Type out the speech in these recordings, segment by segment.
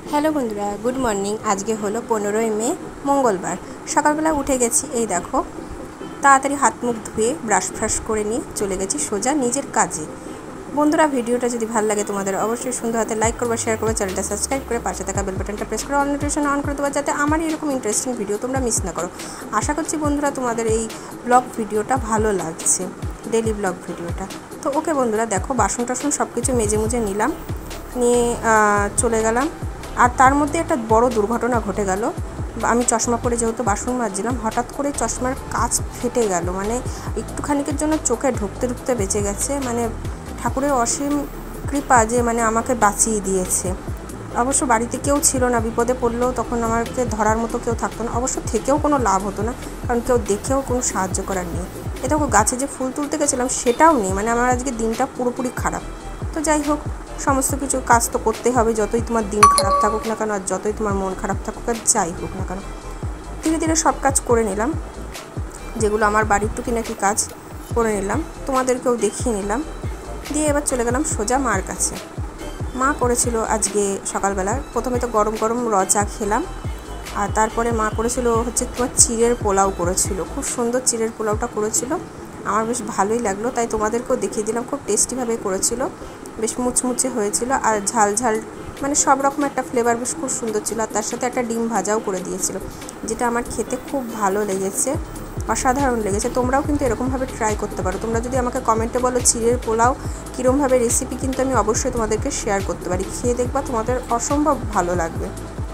Hello বন্ধুরা, good morning. আজকে হলো 15ই মে, মঙ্গলবার। সকালবেলা উঠে গেছি, এই দেখো তাড়াতাড়ি হাত মুখ ধুয়ে ব্রাশ ফ্রাশ করে নিয়ে চলে গেছি সোজা নিজের কাজে। বন্ধুরা, ভিডিওটা যদি ভালো লাগে তোমাদের অবশ্যই সুন্দর হাতে লাইক করবে, শেয়ার করবে, চ্যানেলটা সাবস্ক্রাইব করে পাশে থাকা বেল বাটনটা প্রেস করে অল নোটিফিকেশন অন করে দেওয়া, যাতে আমার এরকম ইন্টারেস্টিং ভিডিও তোমরা মিস না করো। আশা করছি বন্ধুরা তোমাদের এই ব্লগ ভিডিওটা ভালো লাগছে, ডেলি ব্লগ ভিডিওটা। তো ওকে বন্ধুরা, দেখো বাসন টাসন সব কিছু মেজে মুজে নিলাম, নিয়ে চলে গেলাম। আর তার মধ্যে একটা বড় দুর্ঘটনা ঘটে গেল। আমি চশমা পরে যেহেতু বাসন মাজছিলাম, হঠাৎ করে চশমার কাঁচ ফেটে গেল। মানে একটুখানিকের জন্য চোখে ঢুকতে ঢুকতে বেঁচে গেছে। মানে ঠাকুরের অসীম কৃপা যে মানে আমাকে বাঁচিয়ে দিয়েছে। অবশ্য বাড়িতে কেউ ছিল না, বিপদে পড়লেও তখন আমাকে ধরার মতো কেউ থাকতো না। অবশ্য থেকেও কোনো লাভ হতো না, কারণ কেউ দেখেও কোনো সাহায্য করার নেই। এ দেখো গাছে যে ফুল তুলতে গেছিলাম সেটাও নেই। মানে আমার আজকে দিনটা পুরোপুরি খারাপ। তো যাই হোক, সমস্ত কিছু কাজ তো করতেই হবে, যতই তোমার দিন খারাপ থাকুক না কেন, আর যতই তোমার মন খারাপ থাকুক, আর যাই হোক না কেন। ধীরে ধীরে সব কাজ করে নিলাম, যেগুলো আমার বাড়ির টুকিনাকি কাজ করে নিলাম, তোমাদেরকেও দেখিয়ে নিলাম। দিয়ে এবার চলে গেলাম সোজা মার কাছে। মা করেছিল আজকে সকালবেলা, প্রথমে তো গরম গরম র চা খেলাম। আর তারপরে মা করেছিল হচ্ছে তোমার চিড়ের পোলাও করেছিল। খুব সুন্দর চিড়ের পোলাওটা করেছিল, আমার বেশ ভালোই লাগলো, তাই তোমাদেরকেও দেখিয়ে দিলাম। খুব টেস্টিভাবে করেছিল, বেশ মুচমুচে হয়েছিল, আর ঝাল ঝাল মানে সব রকম একটা ফ্লেভার বেশ খুব সুন্দর ছিল। আর তার সাথে একটা ডিম ভাজাও করে দিয়েছিল, যেটা আমার খেতে খুব ভালো লেগেছে, অসাধারণ লেগেছে। তোমরাও কিন্তু এরকমভাবে ট্রাই করতে পারো। তোমরা যদি আমাকে কমেন্টে বলো চিড়ের পোলাও কীরমভাবে রেসিপি, কিন্তু আমি অবশ্যই তোমাদেরকে শেয়ার করতে পারি। খেয়ে দেখবা, তোমাদের অসম্ভব ভালো লাগবে।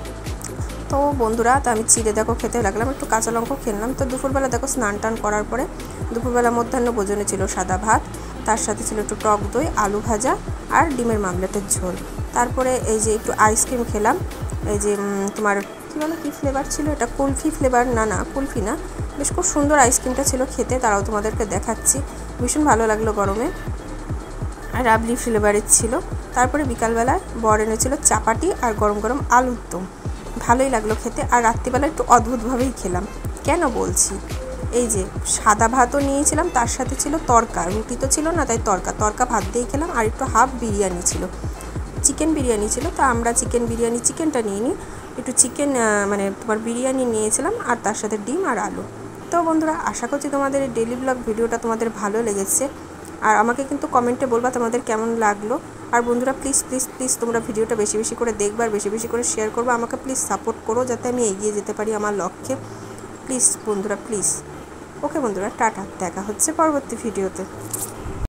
তো বন্ধুরা, তো আমি চিড়ে দেখো খেতে লাগলাম, একটু কাঁচা লঙ্কা খেলাম। তো দুপুরবেলা দেখো স্নান টান করার পরে দুপুরবেলা মধ্যাহ্ন ভোজনে ছিল সাদা ভাত, তার সাথে ছিল একটু টক দই, আলু ভাজা আর ডিমের মামলেটের ঝোল। তারপরে এই যে একটু আইসক্রিম খেলাম। এই যে তোমার কী বলো, কী ফ্লেভার ছিল এটা, কুলফি ফ্লেভার, না কুলফি না, বেশ খুব সুন্দর আইসক্রিমটা ছিল খেতে, তারাও তোমাদেরকে দেখাচ্ছি। ভীষণ ভালো লাগলো গরমে, আর রাবলি ফ্লেভারের ছিল। তারপরে বিকালবেলায় বর এনেছিল চাপাটি আর গরম গরম আলুর দম, ভালোই লাগলো খেতে। আর রাত্রিবেলা একটু অদ্ভুতভাবেই খেলাম, কেন বলছি, এই যে সাদা ভাতও নিয়েছিলাম, তার সাথে ছিল তরকা, রুটি তো ছিল না, তাই তরকা ভাত দিয়ে খেলাম। আর একটু হাফ বিরিয়ানি ছিল, চিকেন বিরিয়ানি ছিল। তো আমরা চিকেনটা নিয়ে নিই, একটু চিকেন মানে তোমার বিরিয়ানি নিয়েছিলাম, আর তার সাথে ডিম আর আলু। তো বন্ধুরা, আশা করছি তোমাদের এই ডেলি ব্লগ ভিডিওটা তোমাদের ভালো লেগেছে, আর আমাকে কিন্তু কমেন্টে বলবা তোমাদের কেমন লাগলো। আর বন্ধুরা, প্লিজ প্লিজ প্লিজ তোমরা ভিডিওটা বেশি বেশি করে দেখবে, আর বেশি বেশি করে শেয়ার করবে। আমাকে প্লিজ সাপোর্ট করো, যাতে আমি এগিয়ে যেতে পারি আমার লক্ষ্যে। প্লিজ বন্ধুরা, প্লিজ। ওকে বন্ধুরা, টাটা, দেখা হচ্ছে পরবর্তী ভিডিওতে।